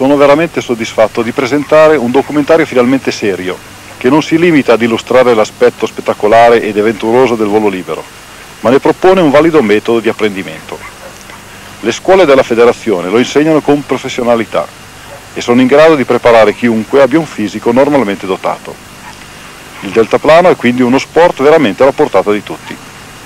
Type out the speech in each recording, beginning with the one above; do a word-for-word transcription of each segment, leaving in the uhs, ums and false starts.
sono veramente soddisfatto di presentare un documentario finalmente serio, che non si limita ad illustrare l'aspetto spettacolare ed avventuroso del volo libero, ma ne propone un valido metodo di apprendimento. Le scuole della federazione lo insegnano con professionalità e sono in grado di preparare chiunque abbia un fisico normalmente dotato. Il deltaplano è quindi uno sport veramente alla portata di tutti.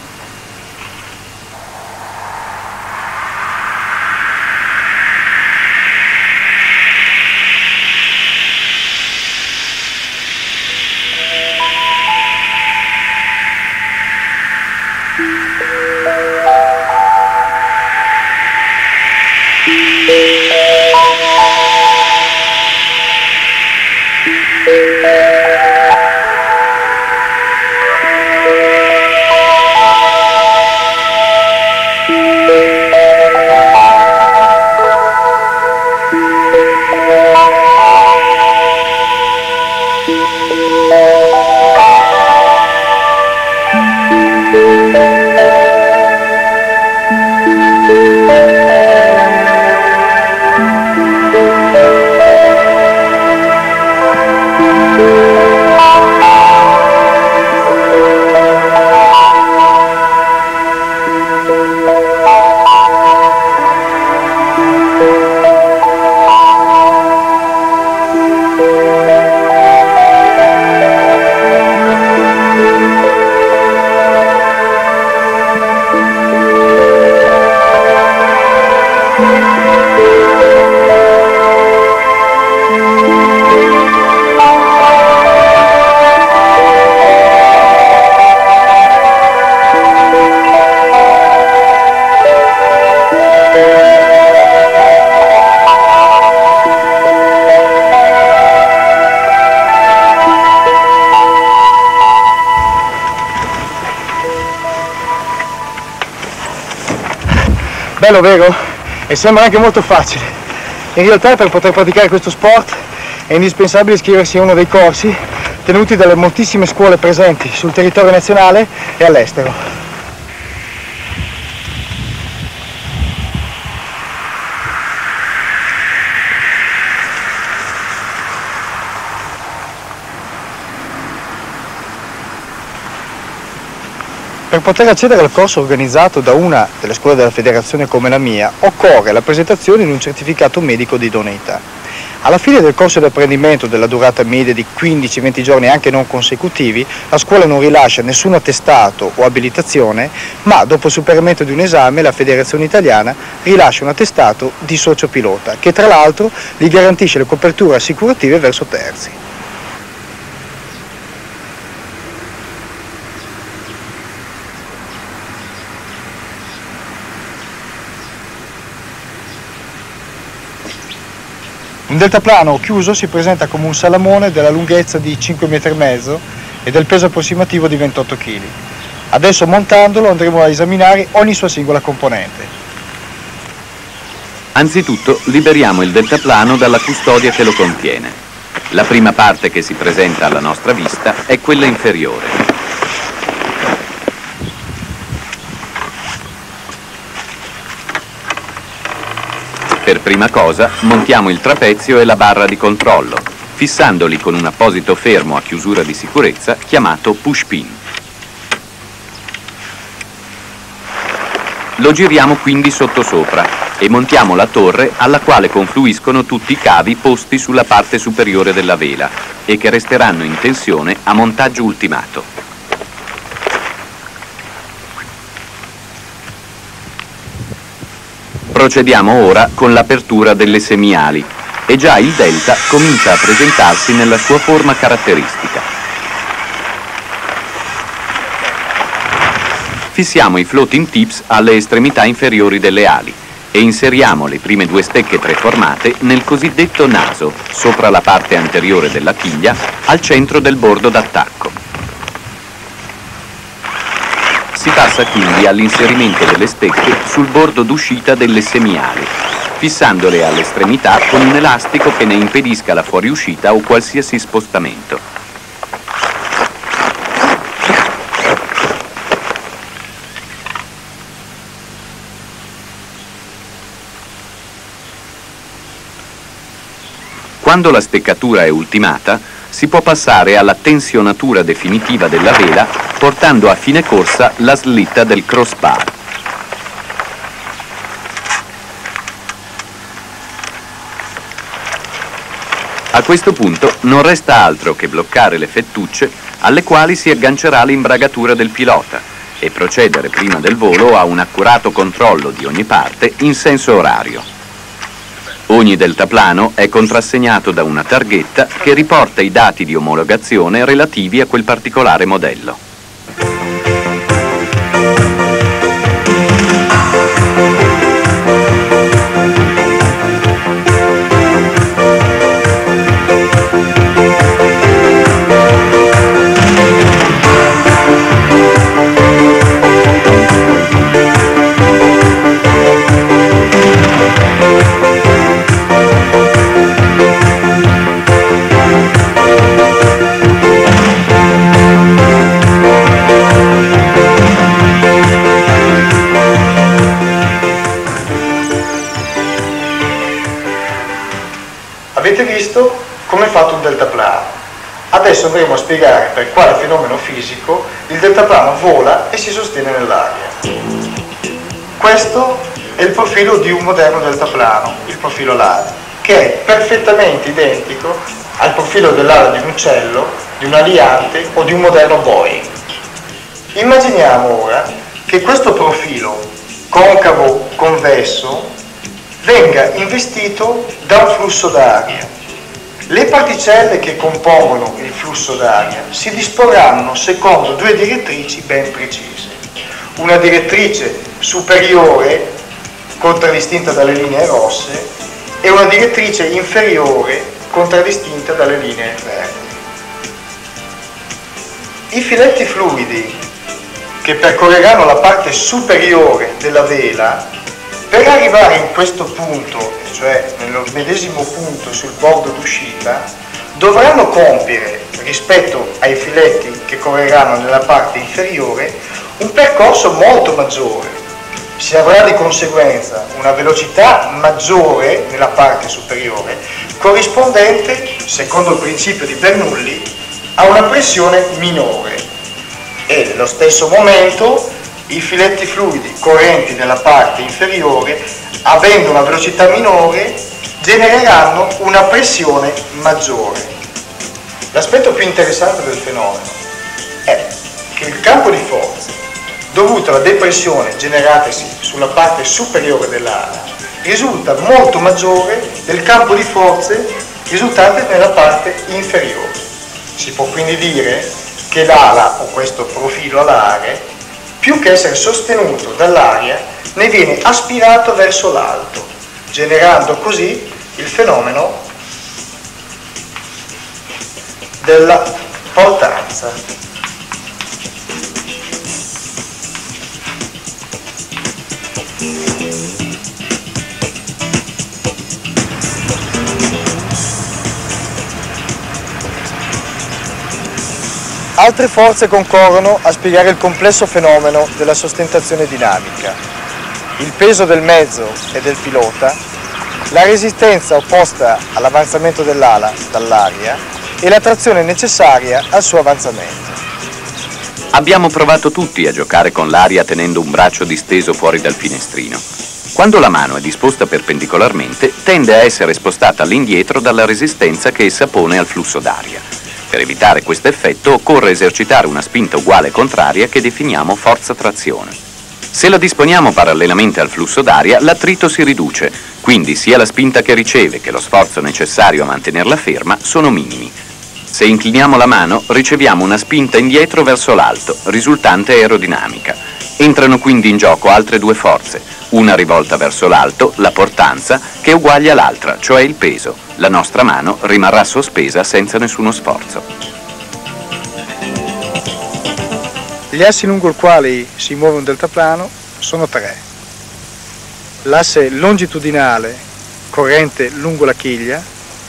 Bello, vero? E sembra anche molto facile. In realtà per poter praticare questo sport è indispensabile iscriversi a uno dei corsi tenuti dalle moltissime scuole presenti sul territorio nazionale e all'estero. Per poter accedere al corso organizzato da una delle scuole della federazione come la mia, occorre la presentazione di un certificato medico di idoneità. Alla fine del corso di apprendimento, della durata media di quindici venti giorni anche non consecutivi, la scuola non rilascia nessun attestato o abilitazione, ma dopo il superamento di un esame la federazione italiana rilascia un attestato di socio pilota, che tra l'altro gli garantisce le coperture assicurative verso terzi. Un deltaplano chiuso si presenta come un salamone della lunghezza di cinque metri e mezzo e del peso approssimativo di ventotto chili. Adesso montandolo andremo a esaminare ogni sua singola componente. Anzitutto liberiamo il deltaplano dalla custodia che lo contiene. La prima parte che si presenta alla nostra vista è quella inferiore. Per prima cosa montiamo il trapezio e la barra di controllo, fissandoli con un apposito fermo a chiusura di sicurezza chiamato push pin. Lo giriamo quindi sottosopra e montiamo la torre alla quale confluiscono tutti i cavi posti sulla parte superiore della vela e che resteranno in tensione a montaggio ultimato. Procediamo ora con l'apertura delle semiali e già il delta comincia a presentarsi nella sua forma caratteristica. Fissiamo i floating tips alle estremità inferiori delle ali e inseriamo le prime due stecche preformate nel cosiddetto naso, sopra la parte anteriore della chiglia, al centro del bordo d'attacco. Si passa quindi all'inserimento delle stecche sul bordo d'uscita delle semiali, fissandole all'estremità con un elastico che ne impedisca la fuoriuscita o qualsiasi spostamento. Quando la steccatura è ultimata, si può passare alla tensionatura definitiva della vela, portando a fine corsa la slitta del crossbar. A questo punto non resta altro che bloccare le fettucce alle quali si aggancerà l'imbragatura del pilota e procedere prima del volo a un accurato controllo di ogni parte in senso orario. Ogni deltaplano è contrassegnato da una targhetta che riporta i dati di omologazione relativi a quel particolare modello. Avete visto come è fatto un deltaplano. Adesso andremo a spiegare per quale fenomeno fisico il deltaplano vola e si sostiene nell'aria. Questo è il profilo di un moderno deltaplano, il profilo Lari, che è perfettamente identico al profilo dell'ala di un uccello, di un aliante o di un moderno Boeing. Immaginiamo ora che questo profilo concavo convesso venga investito da un flusso d'aria. Le particelle che compongono il flusso d'aria si disporranno secondo due direttrici ben precise. Una direttrice superiore, contraddistinta dalle linee rosse, e una direttrice inferiore, contraddistinta dalle linee verdi. I filetti fluidi che percorreranno la parte superiore della vela, per arrivare in questo punto, cioè nello medesimo punto sul bordo d'uscita, dovranno compiere, rispetto ai filetti che correranno nella parte inferiore, un percorso molto maggiore. Si avrà di conseguenza una velocità maggiore nella parte superiore, corrispondente, secondo il principio di Bernoulli, a una pressione minore. E nello stesso momento i filetti fluidi correnti nella parte inferiore, avendo una velocità minore, genereranno una pressione maggiore. L'aspetto più interessante del fenomeno è che il campo di forza dovuto alla depressione generatasi sulla parte superiore dell'ala risulta molto maggiore del campo di forze risultante nella parte inferiore. Si può quindi dire che l'ala, o questo profilo alare, più che essere sostenuto dall'aria, ne viene aspirato verso l'alto, generando così il fenomeno della portanza. Altre forze concorrono a spiegare il complesso fenomeno della sostentazione dinamica: il peso del mezzo e del pilota, la resistenza opposta all'avanzamento dell'ala dall'aria e la trazione necessaria al suo avanzamento. Abbiamo provato tutti a giocare con l'aria tenendo un braccio disteso fuori dal finestrino. Quando la mano è disposta perpendicolarmente, tende a essere spostata all'indietro dalla resistenza che essa pone al flusso d'aria. Per evitare questo effetto occorre esercitare una spinta uguale e contraria che definiamo forza trazione. Se la disponiamo parallelamente al flusso d'aria, l'attrito si riduce, quindi sia la spinta che riceve che lo sforzo necessario a mantenerla ferma sono minimi. Se incliniamo la mano, riceviamo una spinta indietro verso l'alto, risultante aerodinamica. Entrano quindi in gioco altre due forze, una rivolta verso l'alto, la portanza, che è uguale all'altra, cioè il peso. La nostra mano rimarrà sospesa senza nessuno sforzo. Gli assi lungo i quali si muove un deltaplano sono tre. L'asse longitudinale corrente lungo la chiglia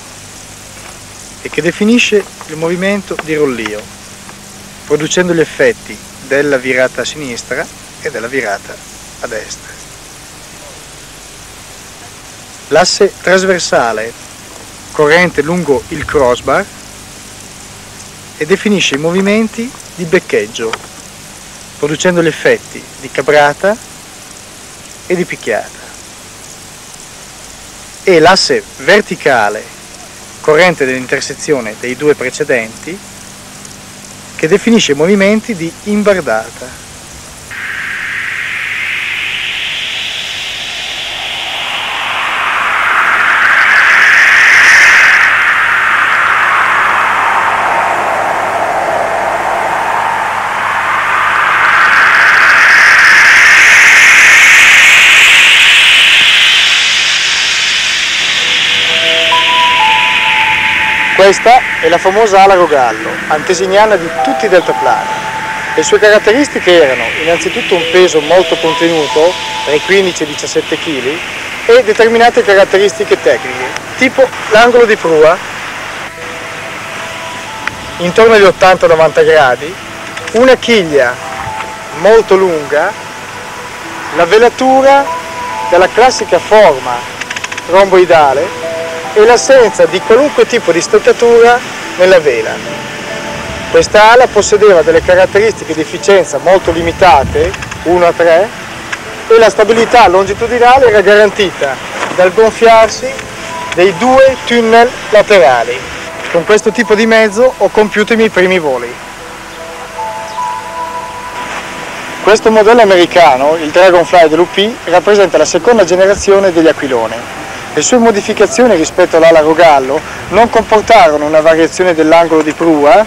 e che definisce il movimento di rollio, producendo gli effetti della virata a sinistra e della virata a destra. L'asse trasversale corrente lungo il crossbar e definisce i movimenti di beccheggio, producendo gli effetti di cabrata e di picchiata. E l'asse verticale, corrente dell'intersezione dei due precedenti, che definisce i movimenti di imbardata. Questa è la famosa ala Rogallo, antesignana di tutti i deltaplani. Le sue caratteristiche erano innanzitutto un peso molto contenuto, tra i quindici e i diciassette chili, e determinate caratteristiche tecniche, tipo l'angolo di prua, intorno agli ottanta novanta gradi, una chiglia molto lunga, la velatura della classica forma romboidale e l'assenza di qualunque tipo di steccatura nella vela. Questa ala possedeva delle caratteristiche di efficienza molto limitate, uno a tre, e la stabilità longitudinale era garantita dal gonfiarsi dei due tunnel laterali. Con questo tipo di mezzo ho compiuto i miei primi voli. Questo modello americano, il Dragonfly dell'U P, rappresenta la seconda generazione degli Aquilone. Le sue modificazioni rispetto all'ala Rogallo non comportarono una variazione dell'angolo di prua,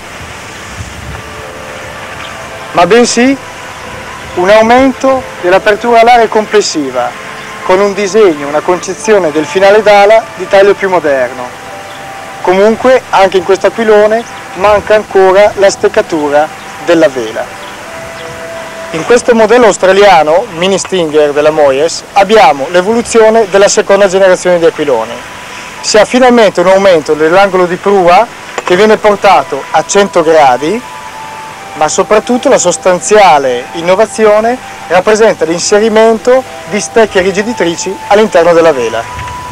ma bensì un aumento dell'apertura alare complessiva, con un disegno, una concezione del finale d'ala di taglio più moderno. Comunque, anche in questo aquilone manca ancora la steccatura della vela. In questo modello australiano, Mini Stinger della Moyes, abbiamo l'evoluzione della seconda generazione di aquiloni. Si ha finalmente un aumento dell'angolo di prua che viene portato a cento gradi, ma soprattutto la sostanziale innovazione rappresenta l'inserimento di stecche rigiditrici all'interno della vela.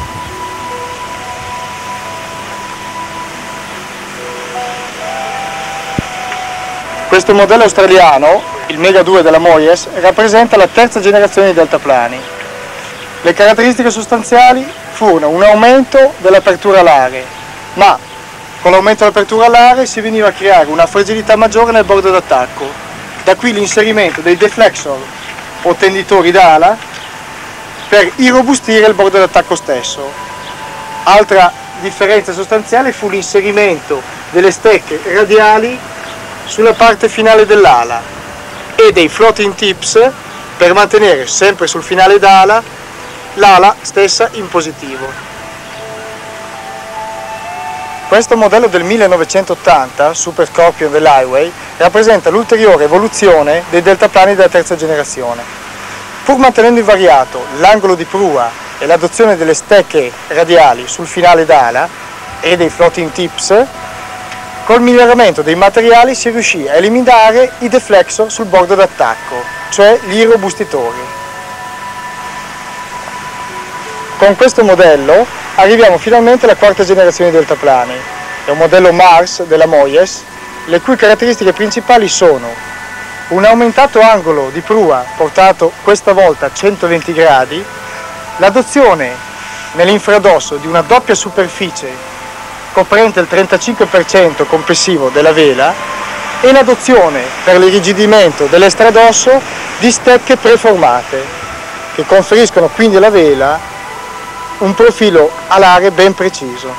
Questo modello australiano, il Mega due della Moyes, rappresenta la terza generazione di deltaplani. Le caratteristiche sostanziali furono un aumento dell'apertura alare, ma con l'aumento dell'apertura alare si veniva a creare una fragilità maggiore nel bordo d'attacco. Da qui l'inserimento dei deflexor o tenditori d'ala per irrobustire il bordo d'attacco stesso. Altra differenza sostanziale fu l'inserimento delle stecche radiali sulla parte finale dell'ala e dei floating tips per mantenere sempre sul finale d'ala l'ala stessa in positivo. Questo modello del millenovecentottanta, Super Scorpion dell'Highway, rappresenta l'ulteriore evoluzione dei deltaplani della terza generazione. Pur mantenendo invariato l'angolo di prua e l'adozione delle stecche radiali sul finale d'ala e dei floating tips, col miglioramento dei materiali si riuscì a eliminare i deflexor sul bordo d'attacco, cioè gli irrobustitori. Con questo modello arriviamo finalmente alla quarta generazione di deltaplani. È un modello Mars della Moyes, le cui caratteristiche principali sono un aumentato angolo di prua portato questa volta a centoventi gradi, l'adozione nell'infradosso di una doppia superficie coprente il trentacinque per cento complessivo della vela e l'adozione per l'irrigidimento dell'estradosso di stecche preformate che conferiscono quindi alla vela un profilo alare ben preciso.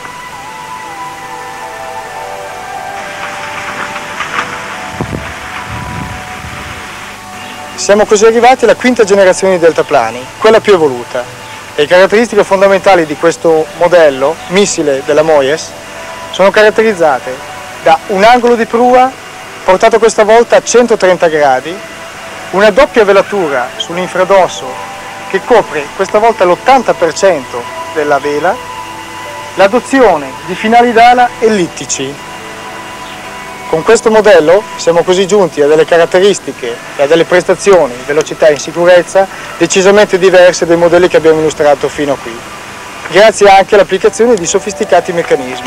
Siamo così arrivati alla quinta generazione di deltaplani, quella più evoluta. Le caratteristiche fondamentali di questo modello, missile della Moyes, sono caratterizzate da un angolo di prua portato questa volta a centotrenta gradi, una doppia velatura sull'infradosso che copre questa volta l'ottanta per cento della vela, l'adozione di finali d'ala ellittici. Con questo modello siamo così giunti a delle caratteristiche e a delle prestazioni, velocità e sicurezza decisamente diverse dai modelli che abbiamo illustrato fino a qui. grazie anche all'applicazione di sofisticati meccanismi.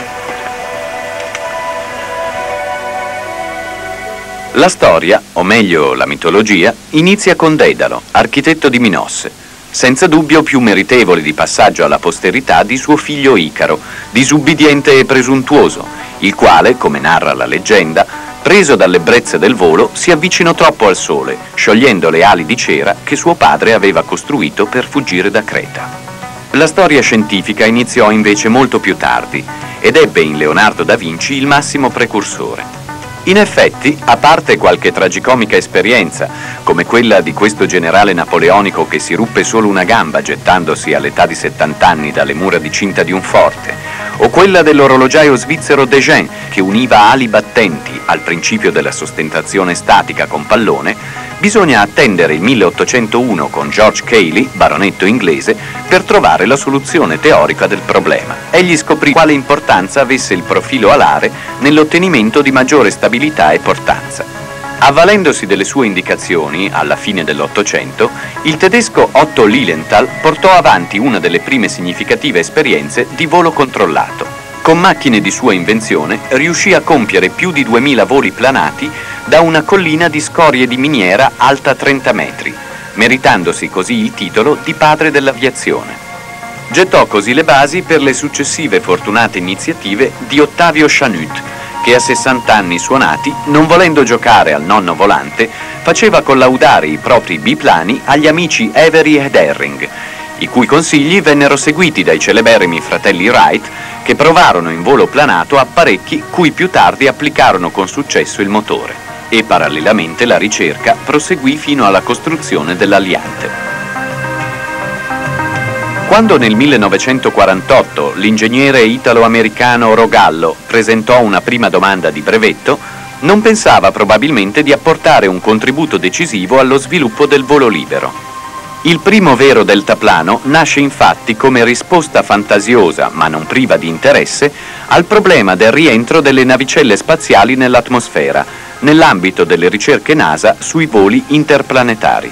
La storia, o meglio la mitologia, inizia con Dedalo, architetto di Minosse, senza dubbio più meritevole di passaggio alla posterità di suo figlio Icaro, disubbidiente e presuntuoso, il quale, come narra la leggenda, preso dall'ebbrezza del volo, si avvicinò troppo al sole, sciogliendo le ali di cera che suo padre aveva costruito per fuggire da Creta. La storia scientifica iniziò invece molto più tardi ed ebbe in Leonardo da Vinci il massimo precursore. In effetti, a parte qualche tragicomica esperienza, come quella di questo generale napoleonico che si ruppe solo una gamba gettandosi all'età di settanta anni dalle mura di cinta di un forte, o quella dell'orologiaio svizzero Degen che univa ali battenti al principio della sostentazione statica con pallone, bisogna attendere il milleottocentouno con George Cayley, baronetto inglese, per trovare la soluzione teorica del problema. Egli scoprì quale importanza avesse il profilo alare nell'ottenimento di maggiore stabilità e portanza. Avvalendosi delle sue indicazioni, alla fine dell'Ottocento, il tedesco Otto Lilienthal portò avanti una delle prime significative esperienze di volo controllato. Con macchine di sua invenzione riuscì a compiere più di duemila voli planati da una collina di scorie di miniera alta trenta metri, meritandosi così il titolo di padre dell'aviazione. Gettò così le basi per le successive fortunate iniziative di Ottavio Chanute, che a sessanta anni suonati, non volendo giocare al nonno volante, faceva collaudare i propri biplani agli amici Avery ed Herring, i cui consigli vennero seguiti dai celeberrimi fratelli Wright, che provarono in volo planato apparecchi cui più tardi applicarono con successo il motore, e parallelamente la ricerca proseguì fino alla costruzione dell'Aliante. Quando nel millenovecentoquarantotto l'ingegnere italo-americano Rogallo presentò una prima domanda di brevetto, non pensava probabilmente di apportare un contributo decisivo allo sviluppo del volo libero. Il primo vero deltaplano nasce infatti come risposta fantasiosa, ma non priva di interesse, al problema del rientro delle navicelle spaziali nell'atmosfera, nell'ambito delle ricerche NASA sui voli interplanetari.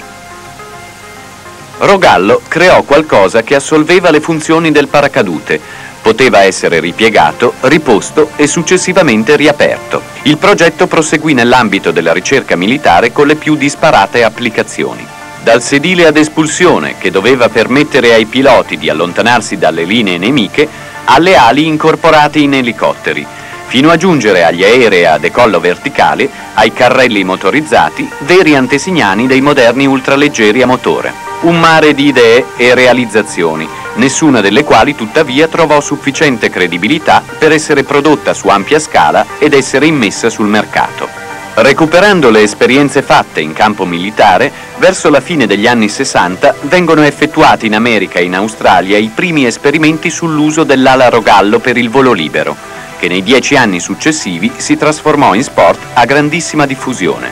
Rogallo creò qualcosa che assolveva le funzioni del paracadute, poteva essere ripiegato, riposto e successivamente riaperto. Il progetto proseguì nell'ambito della ricerca militare con le più disparate applicazioni. Dal sedile ad espulsione, che doveva permettere ai piloti di allontanarsi dalle linee nemiche, alle ali incorporate in elicotteri, fino a giungere agli aerei a decollo verticale, ai carrelli motorizzati, veri antesignani dei moderni ultraleggeri a motore. Un mare di idee e realizzazioni, nessuna delle quali tuttavia trovò sufficiente credibilità per essere prodotta su ampia scala ed essere immessa sul mercato. Recuperando le esperienze fatte in campo militare, verso la fine degli anni sessanta vengono effettuati in America e in Australia i primi esperimenti sull'uso dell'ala Rogallo per il volo libero, che nei dieci anni successivi si trasformò in sport a grandissima diffusione.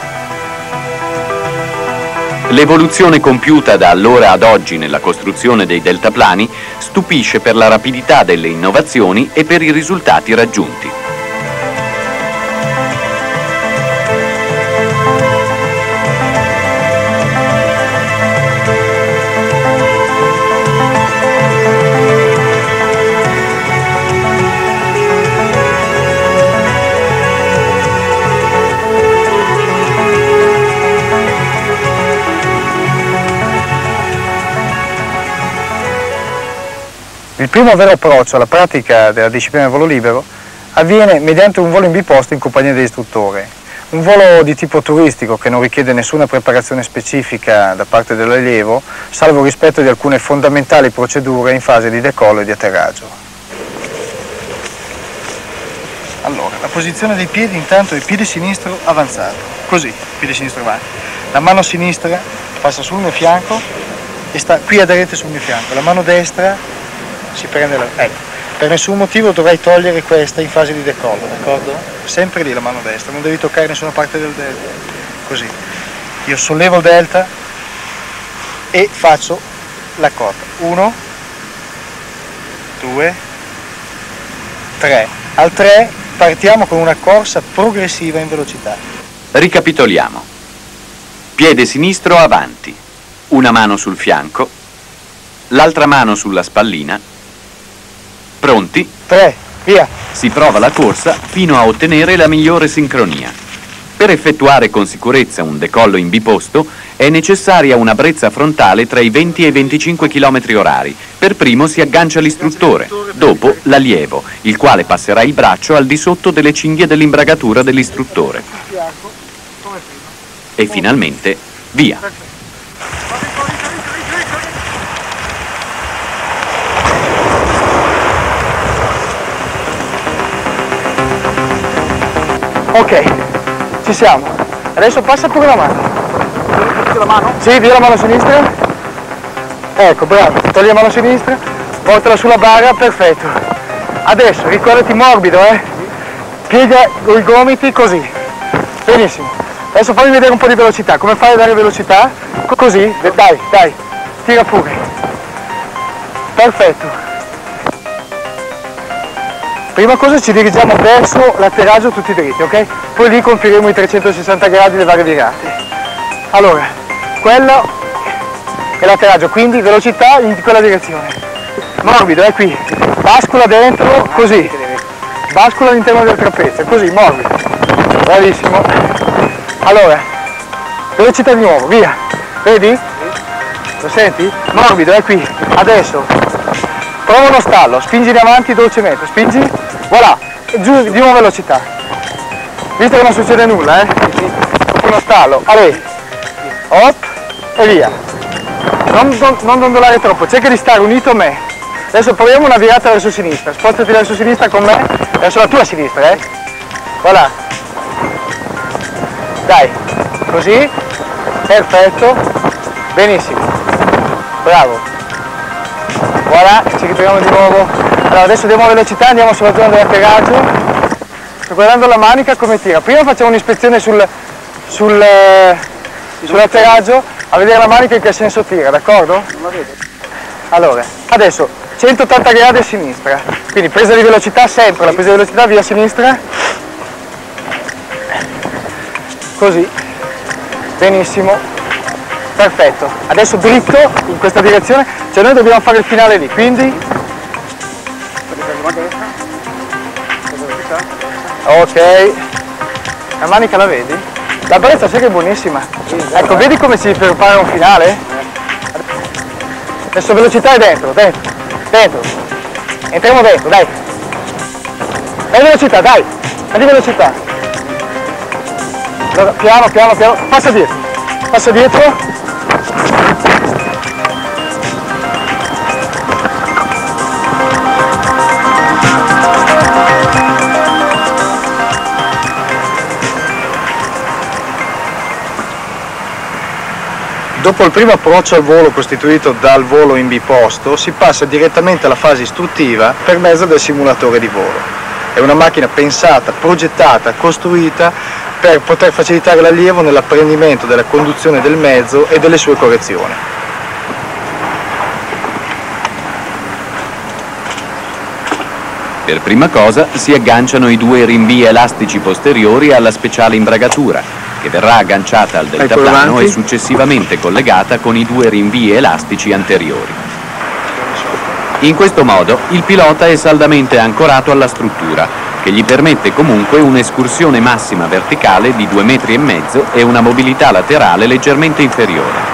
L'evoluzione compiuta da allora ad oggi nella costruzione dei deltaplani stupisce per la rapidità delle innovazioni e per i risultati raggiunti. Il primo vero approccio alla pratica della disciplina del volo libero avviene mediante un volo in biposto in compagnia dell'istruttore. Un volo di tipo turistico che non richiede nessuna preparazione specifica da parte dell'allievo, salvo il rispetto di alcune fondamentali procedure in fase di decollo e di atterraggio. Allora, la posizione dei piedi intanto è il piede sinistro avanzato, così, piede sinistro avanti. La mano sinistra passa sul mio fianco e sta qui aderente sul mio fianco, la mano destra si prende la... ecco, per nessun motivo dovrai togliere questa in fase di decollo, d'accordo? Sempre lì la mano destra, non devi toccare nessuna parte del delta, così. Io sollevo il delta e faccio la cotta, uno, due, tre. Al tre partiamo con una corsa progressiva in velocità. Ricapitoliamo. Piede sinistro avanti, una mano sul fianco, l'altra mano sulla spallina, Pronti? tre, via. Si prova la corsa fino a ottenere la migliore sincronia. Per effettuare con sicurezza un decollo in biposto è necessaria una brezza frontale tra i venti e i venticinque chilometri orari. Per primo si aggancia l'istruttore, dopo l'allievo, il quale passerà il braccio al di sotto delle cinghie dell'imbragatura dell'istruttore. E finalmente via. Ok, ci siamo. Adesso passa pure la mano. La mano? Sì, via la mano sinistra. Ecco, bravo. Togli la mano sinistra, portala sulla barra, perfetto. Adesso ricordati morbido, eh. Piega i gomiti così. Benissimo. Adesso fammi vedere un po' di velocità. Come fai a dare velocità? Così, dai, dai. Tira pure. Perfetto. Prima cosa ci dirigiamo verso l'atterraggio tutti dritti, ok? Poi lì compiremo i trecentosessanta gradi le varie virate. Allora, quello è l'atterraggio, quindi velocità in quella direzione. Morbido, è qui. Bascula dentro, così. Bascula all'interno del trapezio, così, morbido. Bravissimo. Allora, velocità di nuovo, via. Vedi? Lo senti? Morbido, è qui. Adesso, prova uno stallo, spingi in avanti dolcemente, spingi. Voilà, e giù di nuovo velocità. Visto che non succede nulla, eh? Uno stallo, allora, hop, e via. Non, non, non dondolare troppo, cerca di stare unito a me. Adesso proviamo una virata verso sinistra, spostati verso sinistra con me, verso la tua sinistra, eh? Voilà. Dai, così, perfetto, benissimo, bravo. Voilà, ci ritroviamo di nuovo. Allora adesso diamo velocità, andiamo sulla zona dell'atterraggio. Sto guardando la manica come tira. Prima facciamo un'ispezione sul, sul, sull'atterraggio a vedere la manica in che senso tira, d'accordo? Non la vedo. Allora, adesso centottanta gradi a sinistra. Quindi presa di velocità sempre, la presa di velocità via sinistra. Così. Benissimo. Perfetto. Adesso dritto in questa direzione. Cioè noi dobbiamo fare il finale lì, quindi ok, la manica la vedi? La brezza sai che è buonissima. Ecco, vedi come si prepara un finale? Adesso velocità è dentro, dentro, dentro. Entriamo dentro, dai. Dai velocità, dai. Dai velocità. Allora, piano, piano, piano. Passa dietro. Passa dietro. Dopo il primo approccio al volo costituito dal volo in biposto, si passa direttamente alla fase istruttiva per mezzo del simulatore di volo. È una macchina pensata, progettata, costruita per poter facilitare l'allievo nell'apprendimento della conduzione del mezzo e delle sue correzioni. Per prima cosa si agganciano i due rinvii elastici posteriori alla speciale imbragatura, che verrà agganciata al deltaplano e successivamente collegata con i due rinvii elastici anteriori. In questo modo il pilota è saldamente ancorato alla struttura, che gli permette comunque un'escursione massima verticale di due metri e mezzo e una mobilità laterale leggermente inferiore.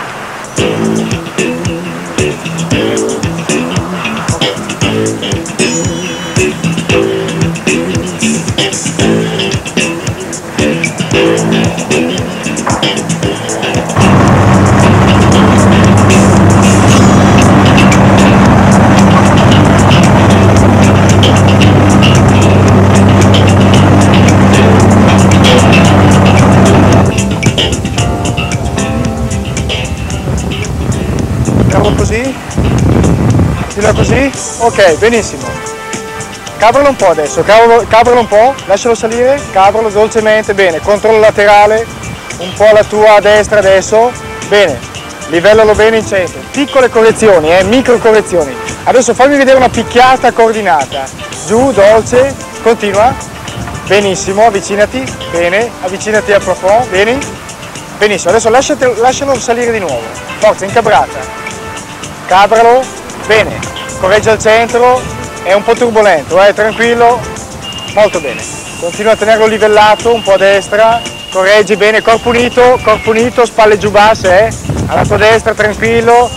Così, fino così, ok, benissimo. Cabralo un po' adesso, cabralo, cabralo un po', lascialo salire, cabralo dolcemente, bene, controllo laterale, un po' alla tua destra adesso, bene, livellalo bene in centro, piccole correzioni, eh, micro correzioni. Adesso fammi vedere una picchiata coordinata, giù, dolce, continua, benissimo, avvicinati, bene, avvicinati al plafond, bene, benissimo, adesso lasciate, lascialo salire di nuovo, forza, incabrata. Cabralo, bene, corregge al centro è un po' turbolento, eh, tranquillo, molto bene. Continua a tenerlo livellato, un po' a destra, correggi bene, corpo unito, corpo unito, spalle giù basse, eh, alla tua destra, tranquillo.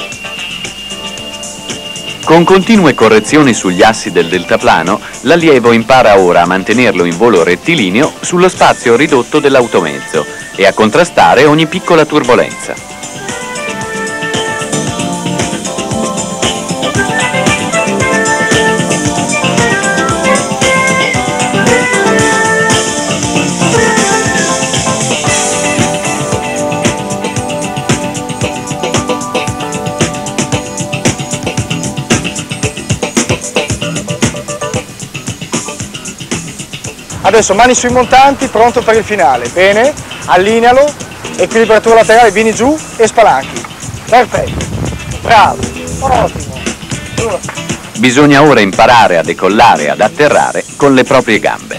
Con continue correzioni sugli assi del deltaplano, l'allievo impara ora a mantenerlo in volo rettilineo sullo spazio ridotto dell'automezzo e a contrastare ogni piccola turbolenza. Adesso mani sui montanti, pronto per il finale. Bene, allinealo, equilibratura laterale, vieni giù e spalanchi. Perfetto, bravo, ottimo. Bisogna ora imparare a decollare e ad atterrare con le proprie gambe.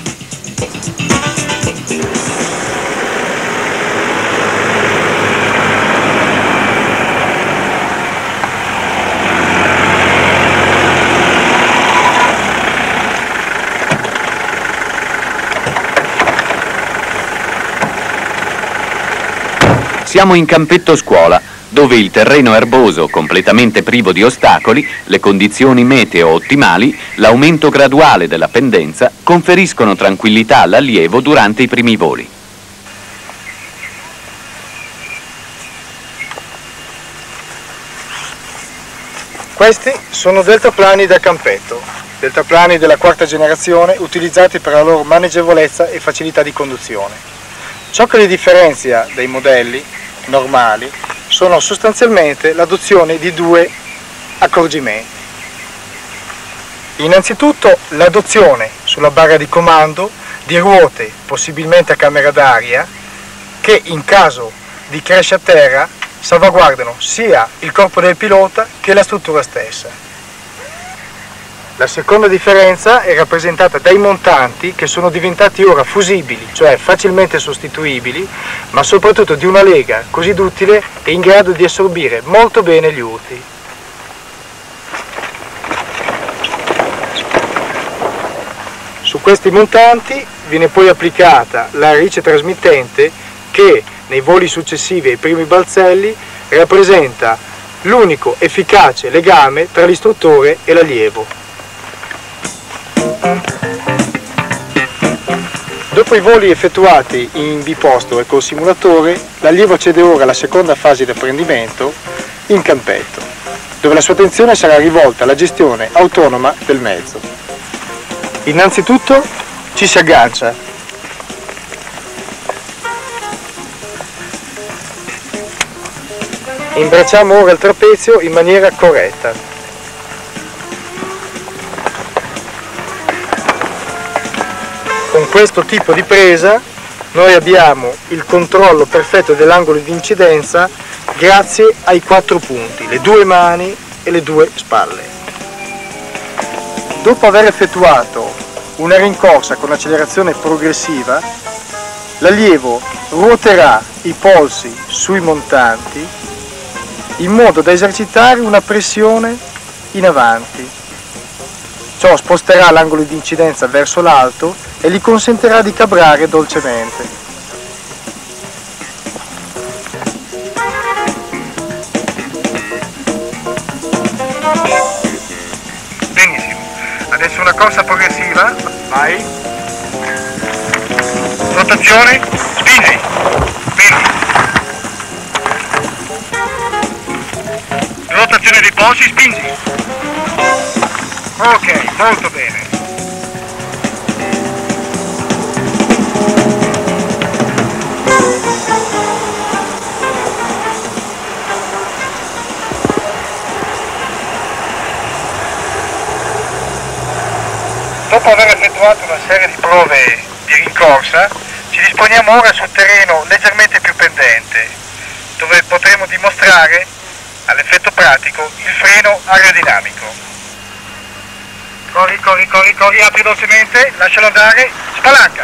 Siamo in campetto scuola, dove il terreno erboso completamente privo di ostacoli, le condizioni meteo ottimali, l'aumento graduale della pendenza conferiscono tranquillità all'allievo durante i primi voli. Questi sono deltaplani da campetto, deltaplani della quarta generazione utilizzati per la loro maneggevolezza e facilità di conduzione. Ciò che li differenzia dai modelli normali sono sostanzialmente l'adozione di due accorgimenti. Innanzitutto l'adozione sulla barra di comando di ruote, possibilmente a camera d'aria, che in caso di crash a terra salvaguardano sia il corpo del pilota che la struttura stessa. La seconda differenza è rappresentata dai montanti, che sono diventati ora fusibili, cioè facilmente sostituibili, ma soprattutto di una lega così duttile e in grado di assorbire molto bene gli urti. Su questi montanti viene poi applicata la radice trasmittente che nei voli successivi ai primi balzelli rappresenta l'unico efficace legame tra l'istruttore e l'allievo. Dopo i voli effettuati in biposto e col simulatore, l'allievo accede ora alla seconda fase di apprendimento in campetto, dove la sua attenzione sarà rivolta alla gestione autonoma del mezzo. Innanzitutto ci si aggancia. Imbracciamo ora il trapezio in maniera corretta. Con questo tipo di presa noi abbiamo il controllo perfetto dell'angolo di incidenza grazie ai quattro punti, le due mani e le due spalle. Dopo aver effettuato una rincorsa con accelerazione progressiva, l'allievo ruoterà i polsi sui montanti in modo da esercitare una pressione in avanti. Ciò sposterà l'angolo di incidenza verso l'alto e gli consentirà di cabrare dolcemente. Benissimo, adesso una corsa progressiva, vai, rotazione, spingi, bene, rotazione dei polsi, spingi, ok, molto bene. Dopo aver effettuato una serie di prove di rincorsa, ci disponiamo ora su un terreno leggermente più pendente, dove potremo dimostrare all'effetto pratico il freno aerodinamico. Corri, corri, corri, corri, apri dolcemente, lascialo andare, spalanca.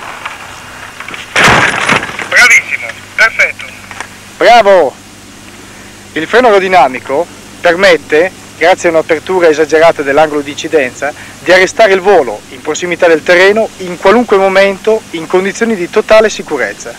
Bravissimo, perfetto. Bravo! Il freno aerodinamico permette grazie a un'apertura esagerata dell'angolo di incidenza, di arrestare il volo in prossimità del terreno in qualunque momento in condizioni di totale sicurezza.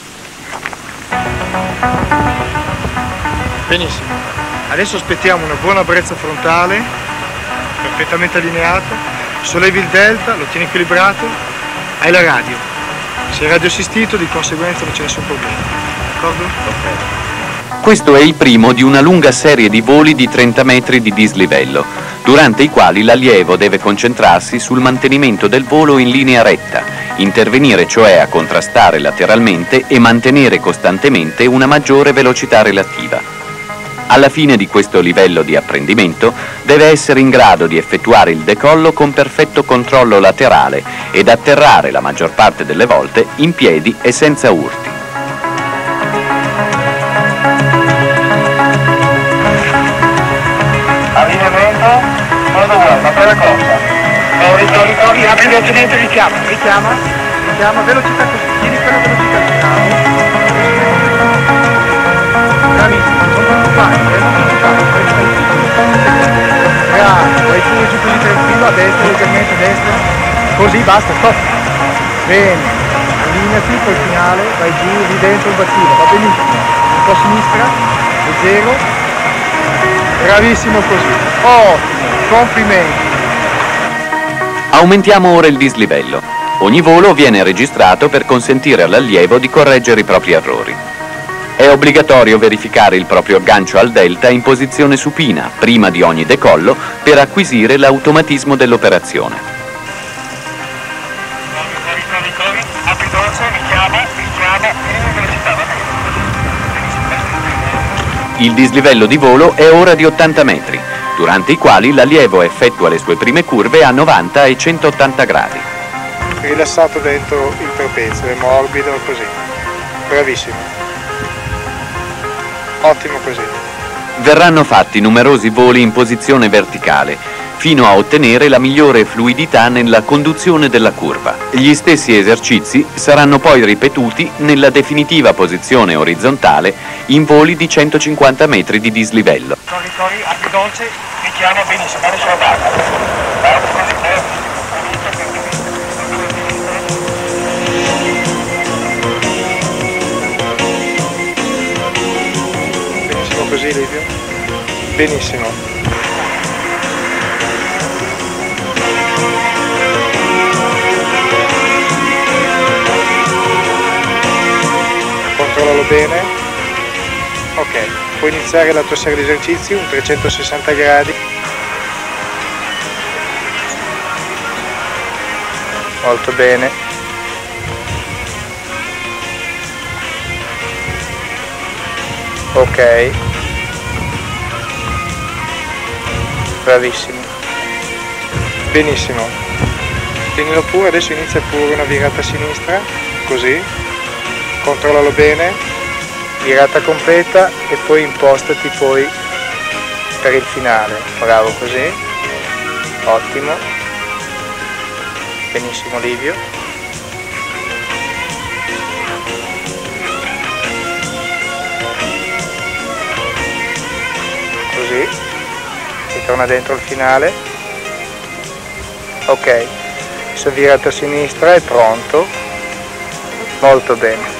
Benissimo, adesso aspettiamo una buona brezza frontale, perfettamente allineata, sollevi il delta, lo tieni equilibrato, hai la radio, sei radio assistito, di conseguenza non c'è nessun problema, d'accordo? Ok. Questo è il primo di una lunga serie di voli di trenta metri di dislivello, durante i quali l'allievo deve concentrarsi sul mantenimento del volo in linea retta, intervenire cioè a contrastare lateralmente e mantenere costantemente una maggiore velocità relativa. Alla fine di questo livello di apprendimento deve essere in grado di effettuare il decollo con perfetto controllo laterale ed atterrare la maggior parte delle volte in piedi e senza urti. Allineamento, cosa vuoi? Ma per la costa. Oh, ritorni, ritorni, apri velocemente, richiama, richiama, richiama, velocità così, tieni per la velocità finale. Bravissimo, non preoccupare, non preoccupare, bravo, vai su e giù così tranquillo, a destra, leggermente a destra, così basta, stop. Bene, allineati col finale, vai giù, lì dentro il bacino, va benissimo, un po' a sinistra, leggero. Bravissimo così, ottimo, complimenti. Aumentiamo ora il dislivello. Ogni volo viene registrato per consentire all'allievo di correggere i propri errori. È obbligatorio verificare il proprio aggancio al delta in posizione supina, prima di ogni decollo, per acquisire l'automatismo dell'operazione. Corri, corri, apri dorso, richiama, richiama, velocità, va bene. Il dislivello di volo è ora di ottanta metri, durante i quali l'allievo effettua le sue prime curve a novanta e centottanta gradi. Rilassato dentro il trapezio, è morbido così. Bravissimo. Ottimo così. Verranno fatti numerosi voli in posizione verticale, fino a ottenere la migliore fluidità nella conduzione della curva. Gli stessi esercizi saranno poi ripetuti nella definitiva posizione orizzontale in voli di centocinquanta metri di dislivello. Corri, corri, apri dolce, richiama benissimo, guarda sulla barra. Benissimo così, Livio? Benissimo. Controllalo bene. Ok, puoi iniziare la tua serie di esercizi, un trecentosessanta gradi. Molto bene. Ok. Bravissimo. Benissimo. Tienilo pure, adesso inizia pure una virata a sinistra, così. Controllalo bene, virata completa e poi impostati poi per il finale. Bravo così. Ottimo. Benissimo Livio. Così. Ritorna dentro il finale. Ok. Adesso virato a sinistra, è pronto. Molto bene.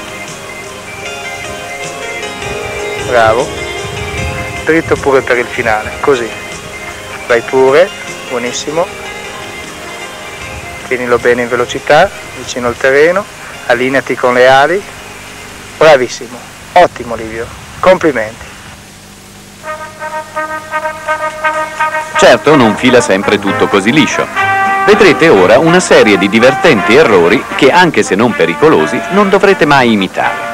Bravo. Dritto pure per il finale, così. Vai pure, buonissimo. Tienilo bene in velocità, vicino al terreno, allineati con le ali. Bravissimo, ottimo Livio, complimenti. Certo, non fila sempre tutto così liscio. Vedrete ora una serie di divertenti errori che, anche se non pericolosi, non dovrete mai imitare.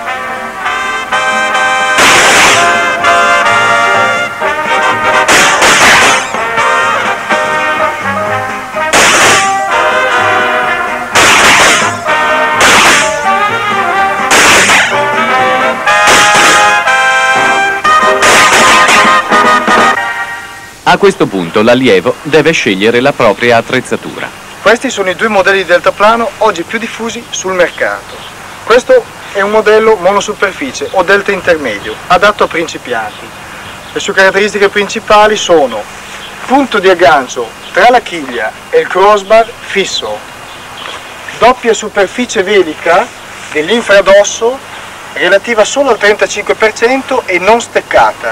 A questo punto l'allievo deve scegliere la propria attrezzatura. Questi sono i due modelli di deltaplano oggi più diffusi sul mercato. Questo è un modello monosuperficie o delta intermedio, adatto a principianti. Le sue caratteristiche principali sono punto di aggancio tra la chiglia e il crossbar fisso, doppia superficie velica dell'infradosso relativa solo al trentacinque per cento e non steccata,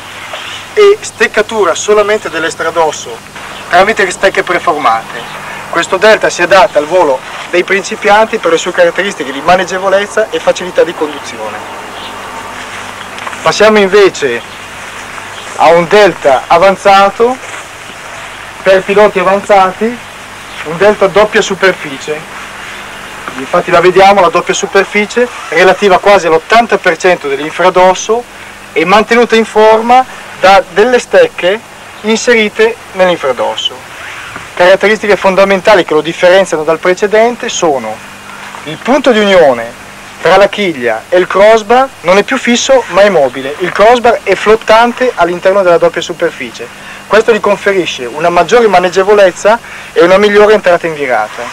e steccatura solamente dell'estradosso tramite stecche preformate. Questo delta si adatta al volo dei principianti per le sue caratteristiche di maneggevolezza e facilità di conduzione. Passiamo invece a un delta avanzato per piloti avanzati, un delta doppia superficie. Infatti la vediamo, la doppia superficie relativa quasi all'ottanta per cento dell'infradosso e mantenuta in forma da delle stecche inserite nell'infradosso. Caratteristiche fondamentali che lo differenziano dal precedente sono: il punto di unione tra la chiglia e il crossbar non è più fisso ma è mobile, il crossbar è flottante all'interno della doppia superficie. Questo gli conferisce una maggiore maneggevolezza e una migliore entrata in virata.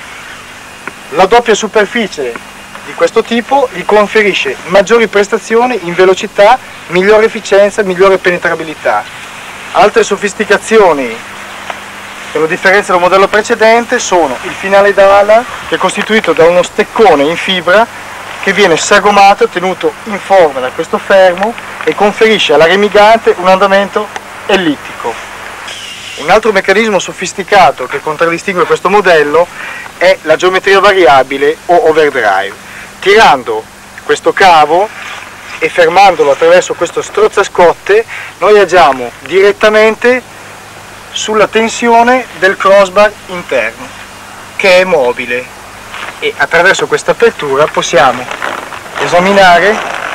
La doppia superficie di questo tipo gli conferisce maggiori prestazioni in velocità, migliore efficienza, migliore penetrabilità. Altre sofisticazioni che lo differenziano dal modello precedente sono il finale d'ala, che è costituito da uno steccone in fibra che viene sagomato, tenuto in forma da questo fermo e conferisce alla remigante un andamento ellittico. Un altro meccanismo sofisticato che contraddistingue questo modello è la geometria variabile o overdrive. Tirando questo cavo e fermandolo attraverso questo strozzascotte, noi agiamo direttamente sulla tensione del crossbar interno, che è mobile, e attraverso questa apertura possiamo esaminare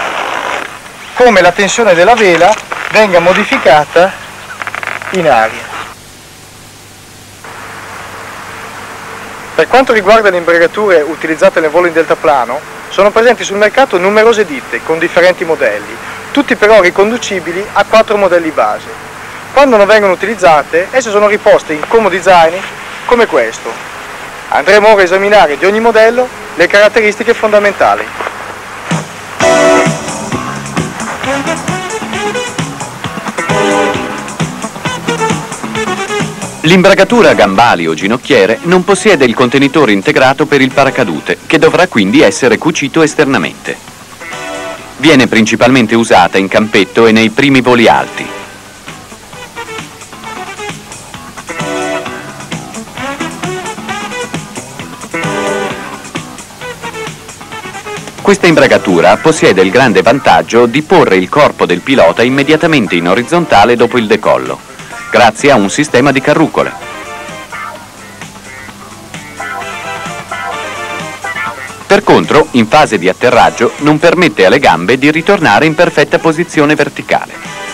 come la tensione della vela venga modificata in aria. Per quanto riguarda le imbragature utilizzate nel volo in deltaplano, sono presenti sul mercato numerose ditte con differenti modelli, tutti però riconducibili a quattro modelli base. Quando non vengono utilizzate, esse sono riposte in comodi zaini come questo. Andremo ora a esaminare di ogni modello le caratteristiche fondamentali. L'imbragatura a gambali o ginocchiere non possiede il contenitore integrato per il paracadute, che dovrà quindi essere cucito esternamente. Viene principalmente usata in campetto e nei primi voli alti. Questa imbragatura possiede il grande vantaggio di porre il corpo del pilota immediatamente in orizzontale dopo il decollo, grazie a un sistema di carrucole. Per contro, in fase di atterraggio non permette alle gambe di ritornare in perfetta posizione verticale.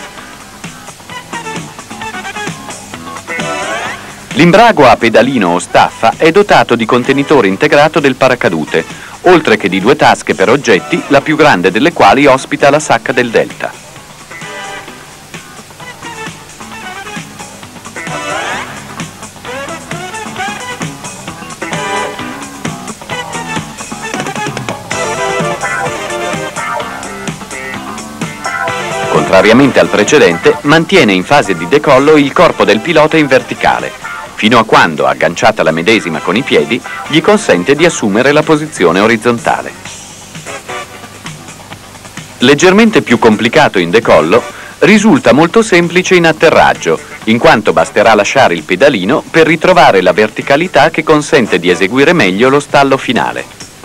L'imbrago a pedalino o staffa è dotato di contenitore integrato del paracadute, oltre che di due tasche per oggetti, la più grande delle quali ospita la sacca del delta. Contrariamente al precedente, mantiene in fase di decollo il corpo del pilota in verticale, fino a quando, agganciata la medesima con i piedi, gli consente di assumere la posizione orizzontale. Leggermente più complicato in decollo, risulta molto semplice in atterraggio, in quanto basterà lasciare il pedalino per ritrovare la verticalità che consente di eseguire meglio lo stallo finale.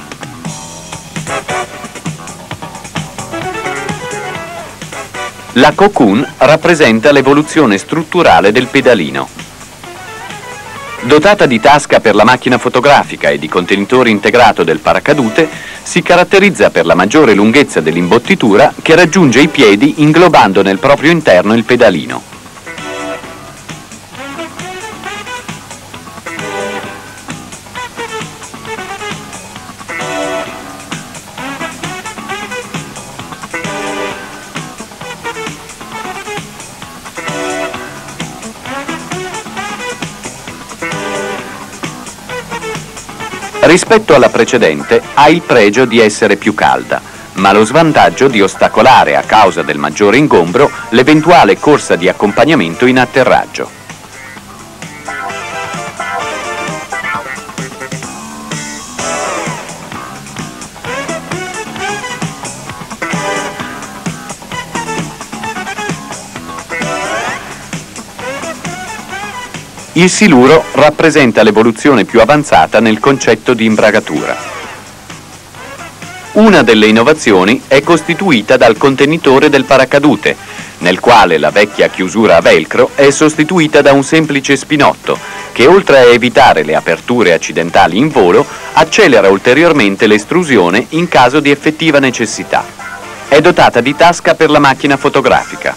La cocoon rappresenta l'evoluzione strutturale del pedalino. Dotata di tasca per la macchina fotografica e di contenitore integrato del paracadute, si caratterizza per la maggiore lunghezza dell'imbottitura che raggiunge i piedi inglobando nel proprio interno il pedalino. Rispetto alla precedente ha il pregio di essere più calda, ma lo svantaggio di ostacolare a causa del maggiore ingombro l'eventuale corsa di accompagnamento in atterraggio. Il siluro rappresenta l'evoluzione più avanzata nel concetto di imbragatura. Una delle innovazioni è costituita dal contenitore del paracadute, nel quale la vecchia chiusura a velcro è sostituita da un semplice spinotto che, oltre a evitare le aperture accidentali in volo, accelera ulteriormente l'estrusione in caso di effettiva necessità. È dotata di tasca per la macchina fotografica.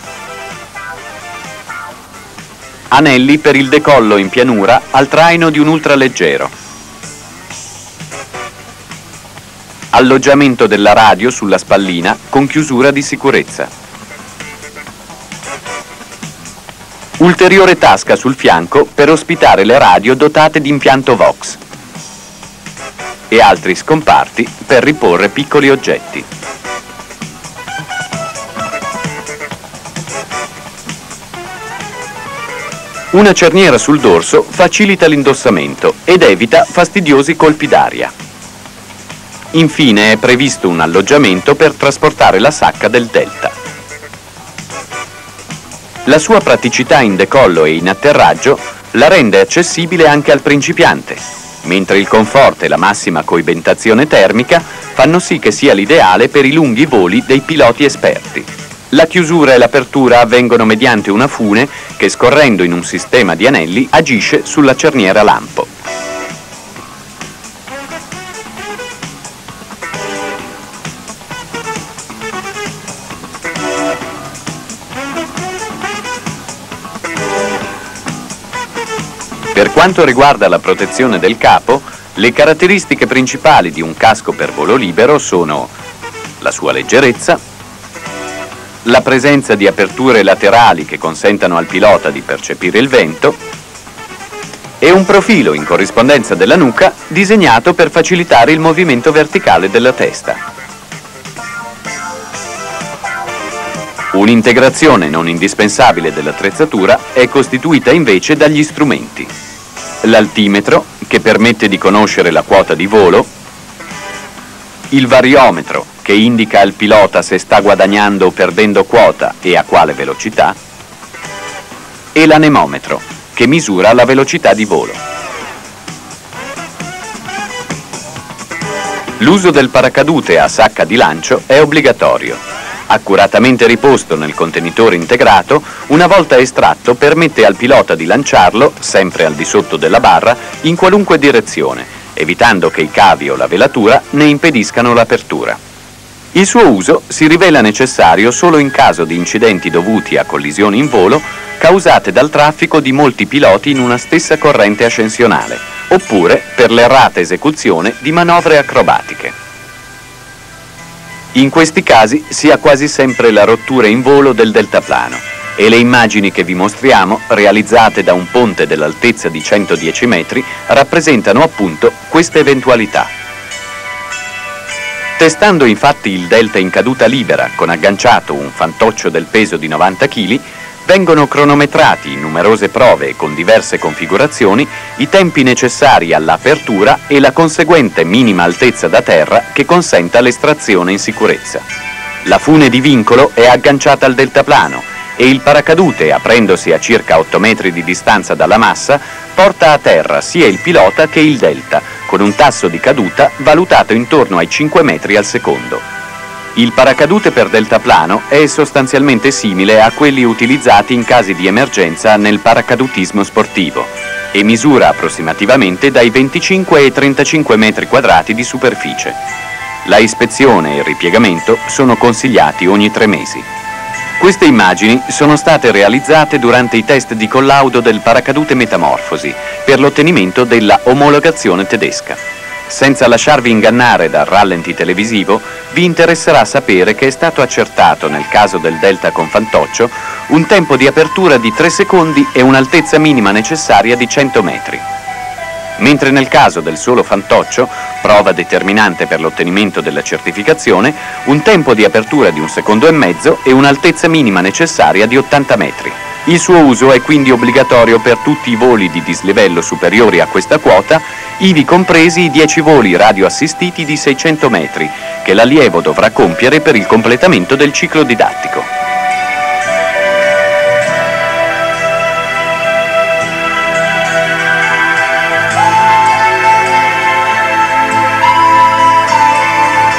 Anelli per il decollo in pianura al traino di un ultraleggero. Alloggiamento della radio sulla spallina con chiusura di sicurezza. Ulteriore tasca sul fianco per ospitare le radio dotate di impianto Vox. E altri scomparti per riporre piccoli oggetti. Una cerniera sul dorso facilita l'indossamento ed evita fastidiosi colpi d'aria. Infine è previsto un alloggiamento per trasportare la sacca del Delta. La sua praticità in decollo e in atterraggio la rende accessibile anche al principiante, mentre il conforto e la massima coibentazione termica fanno sì che sia l'ideale per i lunghi voli dei piloti esperti. La chiusura e l'apertura avvengono mediante una fune che, scorrendo in un sistema di anelli, agisce sulla cerniera lampo. Per quanto riguarda la protezione del capo, le caratteristiche principali di un casco per volo libero sono la sua leggerezza, la presenza di aperture laterali che consentano al pilota di percepire il vento e un profilo in corrispondenza della nuca disegnato per facilitare il movimento verticale della testa. Un'integrazione non indispensabile dell'attrezzatura è costituita invece dagli strumenti. L'altimetro, che permette di conoscere la quota di volo, il variometro, che indica al pilota se sta guadagnando o perdendo quota e a quale velocità, e l'anemometro, che misura la velocità di volo. L'uso del paracadute a sacca di lancio è obbligatorio. Accuratamente riposto nel contenitore integrato, una volta estratto permette al pilota di lanciarlo, sempre al di sotto della barra, in qualunque direzione, evitando che i cavi o la velatura ne impediscano l'apertura. Il suo uso si rivela necessario solo in caso di incidenti dovuti a collisioni in volo causate dal traffico di molti piloti in una stessa corrente ascensionale, oppure per l'errata esecuzione di manovre acrobatiche. In questi casi si ha quasi sempre la rottura in volo del deltaplano e le immagini che vi mostriamo, realizzate da un ponte dell'altezza di centodieci metri, rappresentano appunto queste eventualità. Testando infatti il Delta in caduta libera con agganciato un fantoccio del peso di novanta chili, vengono cronometrati in numerose prove e con diverse configurazioni i tempi necessari all'apertura e la conseguente minima altezza da terra che consenta l'estrazione in sicurezza. La fune di vincolo è agganciata al deltaplano e il paracadute, aprendosi a circa otto metri di distanza dalla massa, porta a terra sia il pilota che il Delta, con un tasso di caduta valutato intorno ai cinque metri al secondo. Il paracadute per deltaplano è sostanzialmente simile a quelli utilizzati in casi di emergenza nel paracadutismo sportivo e misura approssimativamente dai venticinque ai trentacinque metri quadrati di superficie. La ispezione e il ripiegamento sono consigliati ogni tre mesi. Queste immagini sono state realizzate durante i test di collaudo del paracadute Metamorfosi per l'ottenimento della omologazione tedesca. Senza lasciarvi ingannare dal rallenti televisivo, vi interesserà sapere che è stato accertato nel caso del Delta con fantoccio un tempo di apertura di tre secondi e un'altezza minima necessaria di cento metri. Mentre nel caso del solo fantoccio, prova determinante per l'ottenimento della certificazione, un tempo di apertura di un secondo e mezzo e un'altezza minima necessaria di ottanta metri. Il suo uso è quindi obbligatorio per tutti i voli di dislivello superiori a questa quota, ivi compresi i dieci voli radioassistiti di seicento metri, che l'allievo dovrà compiere per il completamento del ciclo didattico.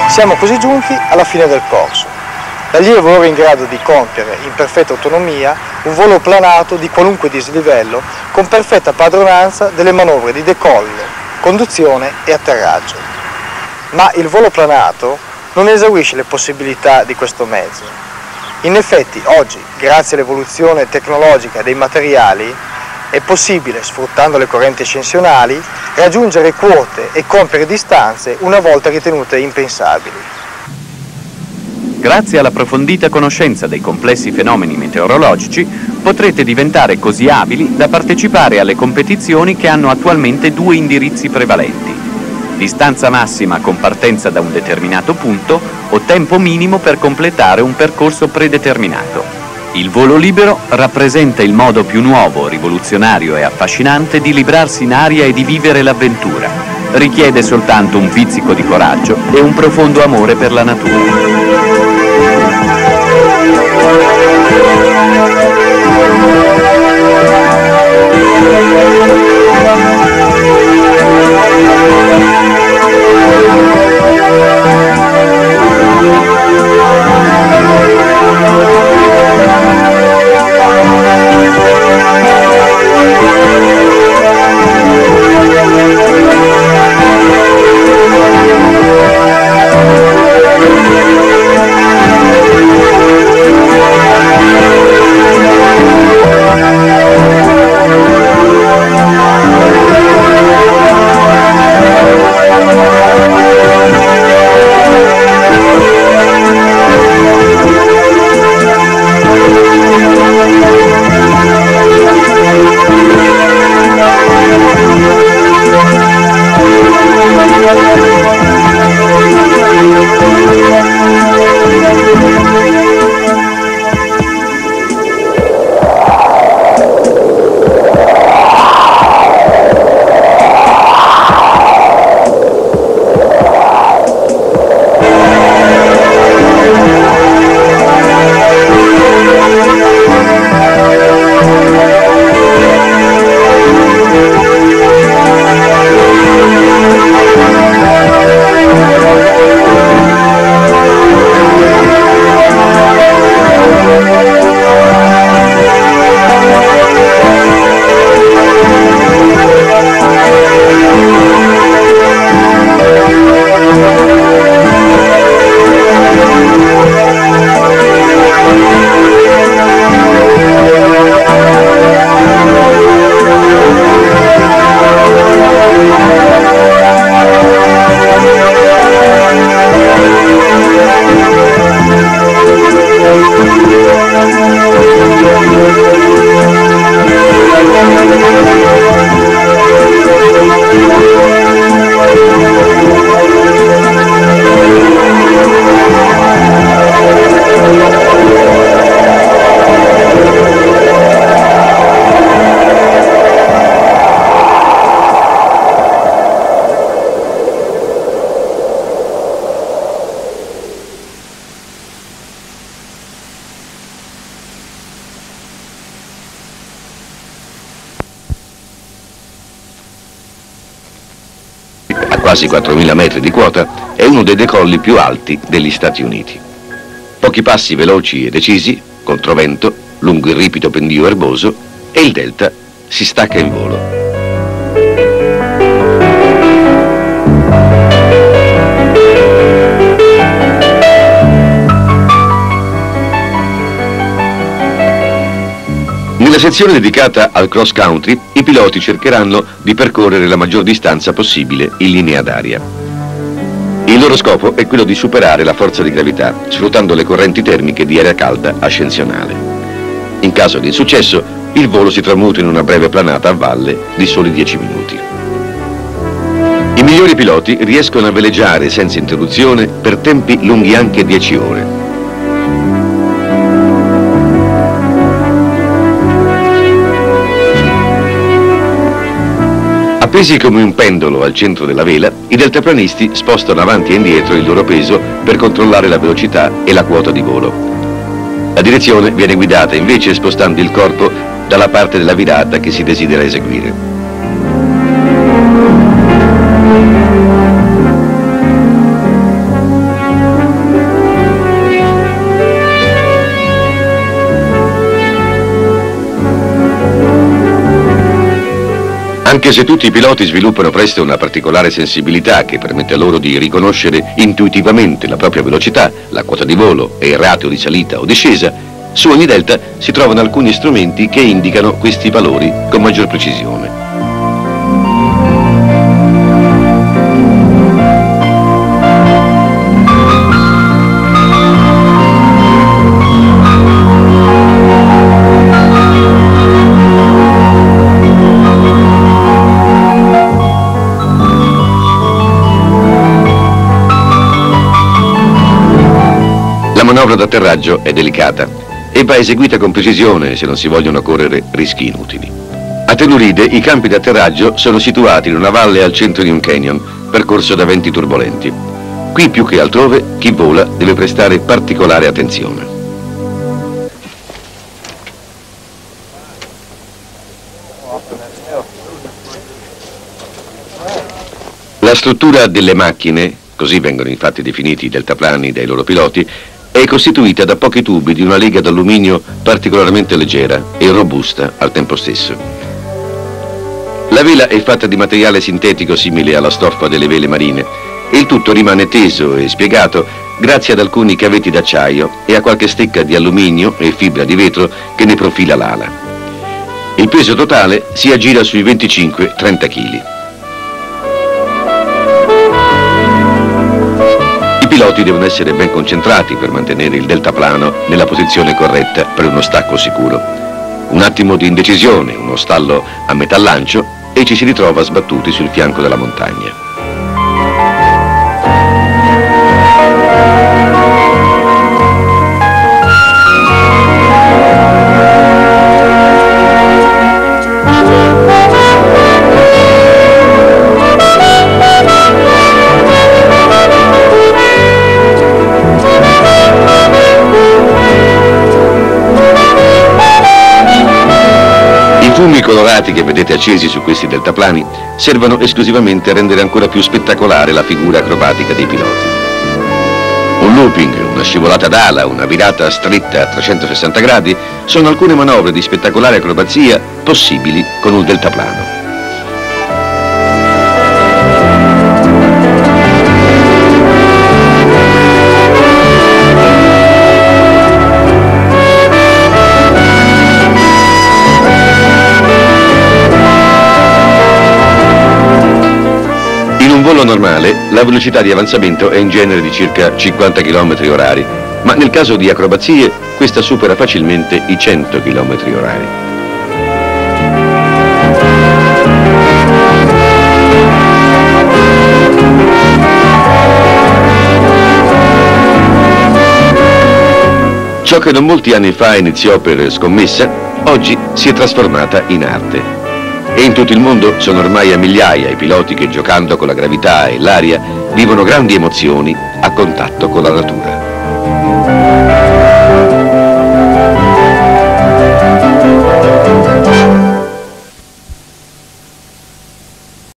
Siamo così giunti alla fine del corso. L'allievo è ora in grado di compiere in perfetta autonomia un volo planato di qualunque dislivello con perfetta padronanza delle manovre di decollo, conduzione e atterraggio. Ma il volo planato non esaurisce le possibilità di questo mezzo. In effetti oggi, grazie all'evoluzione tecnologica dei materiali, è possibile, sfruttando le correnti ascensionali, raggiungere quote e compiere distanze una volta ritenute impensabili. Grazie all'approfondita conoscenza dei complessi fenomeni meteorologici, potrete diventare così abili da partecipare alle competizioni che hanno attualmente due indirizzi prevalenti: distanza massima con partenza da un determinato punto o tempo minimo per completare un percorso predeterminato. Il volo libero rappresenta il modo più nuovo, rivoluzionario e affascinante di librarsi in aria e di vivere l'avventura. Richiede soltanto un pizzico di coraggio e un profondo amore per la natura. Quasi quattromila metri di quota, è uno dei decolli più alti degli Stati Uniti. Pochi passi veloci e decisi, controvento, lungo il ripido pendio erboso, e il delta si stacca in volo. Nella sezione dedicata al cross country, i piloti cercheranno di percorrere la maggior distanza possibile in linea d'aria. Il loro scopo è quello di superare la forza di gravità, sfruttando le correnti termiche di aria calda ascensionale. In caso di insuccesso, il volo si tramuta in una breve planata a valle di soli dieci minuti. I migliori piloti riescono a veleggiare senza interruzione per tempi lunghi anche dieci ore. Appesi come un pendolo al centro della vela, i deltaplanisti spostano avanti e indietro il loro peso per controllare la velocità e la quota di volo. La direzione viene guidata invece spostando il corpo dalla parte della virata che si desidera eseguire. Anche se tutti i piloti sviluppano presto una particolare sensibilità che permette loro di riconoscere intuitivamente la propria velocità, la quota di volo e il ratio di salita o discesa, su ogni delta si trovano alcuni strumenti che indicano questi valori con maggior precisione. La manovra d'atterraggio è delicata e va eseguita con precisione se non si vogliono correre rischi inutili. A Telluride i campi d'atterraggio sono situati in una valle al centro di un canyon, percorso da venti turbolenti. Qui più che altrove chi vola deve prestare particolare attenzione. La struttura delle macchine, così vengono infatti definiti i deltaplani dai loro piloti, è costituita da pochi tubi di una lega d'alluminio particolarmente leggera e robusta al tempo stesso. La vela è fatta di materiale sintetico simile alla stoffa delle vele marine e il tutto rimane teso e spiegato grazie ad alcuni cavetti d'acciaio e a qualche stecca di alluminio e fibra di vetro che ne profila l'ala. Il peso totale si aggira sui venticinque trenta chili. I piloti devono essere ben concentrati per mantenere il deltaplano nella posizione corretta per uno stacco sicuro. Un attimo di indecisione, uno stallo a metà lancio e ci si ritrova sbattuti sul fianco della montagna. I fumi colorati che vedete accesi su questi deltaplani servono esclusivamente a rendere ancora più spettacolare la figura acrobatica dei piloti. Un looping, una scivolata d'ala, una virata stretta a trecentosessanta gradi sono alcune manovre di spettacolare acrobazia possibili con un deltaplano. In un volo normale la velocità di avanzamento è in genere di circa cinquanta chilometri orari, ma nel caso di acrobazie questa supera facilmente i cento chilometri orari. Ciò che non molti anni fa iniziò per scommessa, oggi si è trasformata in arte. E in tutto il mondo sono ormai a migliaia i piloti che, giocando con la gravità e l'aria, vivono grandi emozioni a contatto con la natura.